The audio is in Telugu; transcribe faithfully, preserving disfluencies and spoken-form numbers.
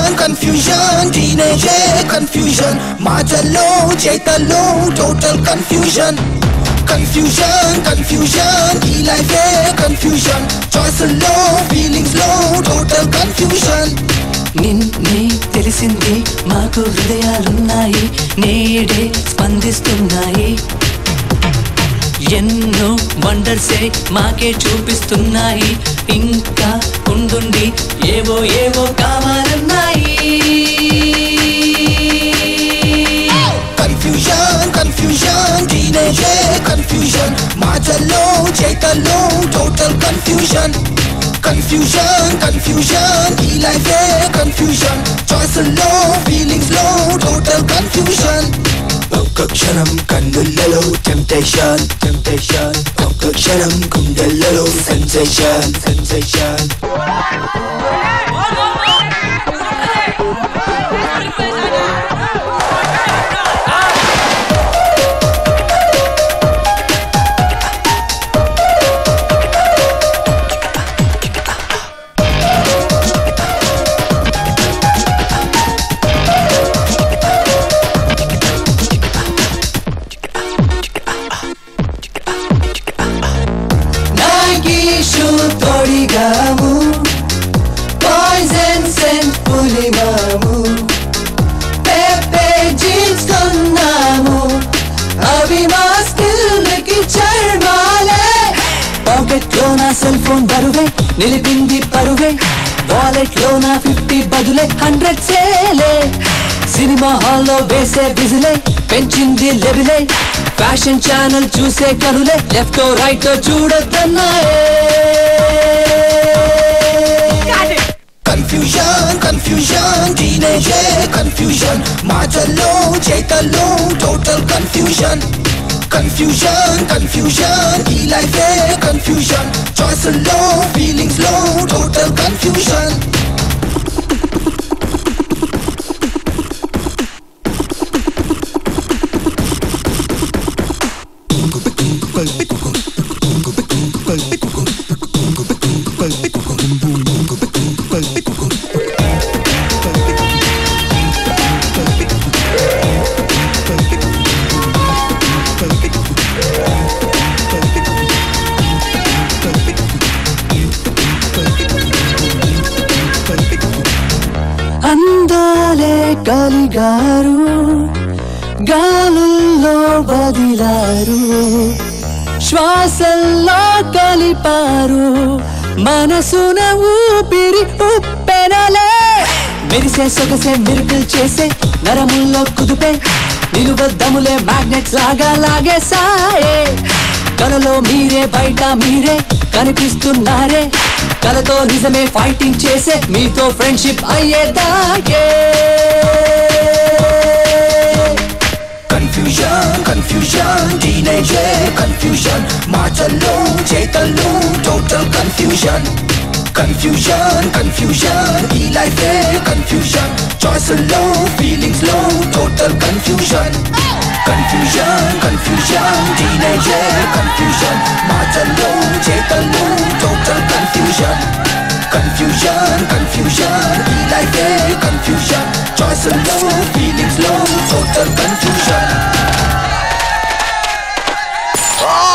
confusion, confusion, teenage confusion, మాటల్లో చేతల్లో total confusion. Confusion, confusion, ఈ life confusion, choiceల్లో feelings లో total confusion. నిన్నే తెలిసింది మాకు హృదయాలున్నాయి నేడే స్పందిస్తున్నాయి ఎన్నో వండర్సే మాకే చూపిస్తున్నాయి ఇంకా ఉండుండి ఏవో ఏవో కావాలన్నాయి Confusion, confusion, teenage confusion, మాటల్లో చేతల్లో total confusion. Confusion, confusion, ఈ life confusion, choiceల్లో feelings లో total confusion. ఒక్క క్షణం కన్నులలో temptation, temptation, ఒక్క క్షణం గుండెలలో sensation, sensation. తొడిగాము పాయిజన్ సెంట్ పులిమాము పెప్పే జీన్స్ కొన్నాము అవి మా స్కిల్కి చర్మాలే పాకెట్ లో నా సెల్ ఫోన్ బరువే నిలిపింది పరువే వాలెట్ లో నా ఫిఫ్టీ బదులే హండ్రెడ్ సేలే సినిమా హాల్లో వేసే బిజిలే పెంచింది లెవిలే ఫ్యాషన్ ఛానల్ చూసే కనులే లెఫ్ట్ రైట్ చూడొద్దన్నాయే Confusion, confusion, teenage confusion, మాటల్లో చేతల్లో total confusion. Confusion, confusion, ఈ life confusion, choiceల్లో feelings లో total confusion. అందాలే కలిగారు గాలుల్లో బదిలారు శ్వాసల్లో కలిపారు మనసున ఊపిరి ఉప్పెనలే మెరిసే సొగసే మిరుకులు చేసే నరముల్లో కుదుపే నిలువద్దములే మ్యాగ్నెట్స్ లాగా లాగేసాయే కలలో మీరే బయట మీరే కనిపిస్తున్నారే కలతో నిజమే ఫైటింగ్ చేసే మీతో ఫ్రెండ్షిప్ అయ్యేదాగే Confusion, confusion, teenage confusion, మాటల్లో చేతల్లో total confusion. Confusion, confusion, ఈ life confusion, choiceల్లో feelings లో total confusion. Confusion, confusion, teenage confusion, మాటల్లో చేతల్లో total confusion. Confusion, confusion, ఈ life confusion, choiceల్లో feelings లో total confusion. Oh!